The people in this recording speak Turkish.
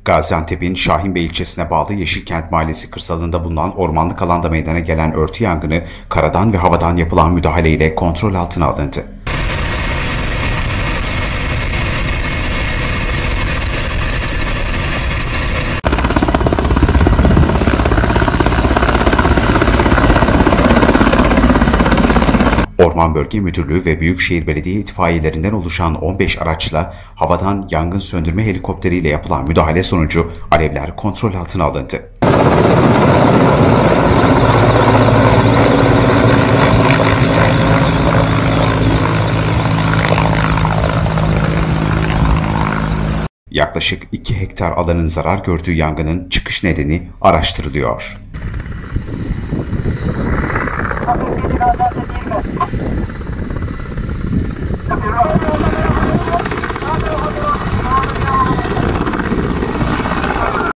Gaziantep'in Şahinbey ilçesine bağlı Yeşilkent Mahallesi kırsalında bulunan ormanlık alanda meydana gelen örtü yangını karadan ve havadan yapılan müdahaleyle kontrol altına alındı. Orman Bölge Müdürlüğü ve Büyükşehir Belediye itfaiyelerinden oluşan 15 araçla havadan yangın söndürme helikopteriyle yapılan müdahale sonucu alevler kontrol altına alındı. Yaklaşık 2 hektar alanın zarar gördüğü yangının çıkış nedeni araştırılıyor. Hadi